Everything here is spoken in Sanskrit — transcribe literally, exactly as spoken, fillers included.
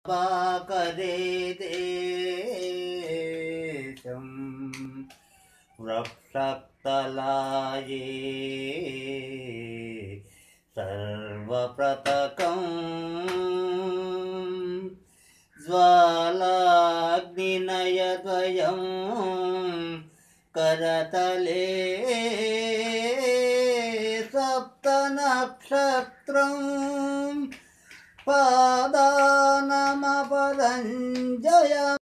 पाकरे देशं वृक्षतलाये सर्वप्रतकं ज्वालाग्निनयद्वयं करतले सप्तनक्षत्रं पादानमपदञ्जय।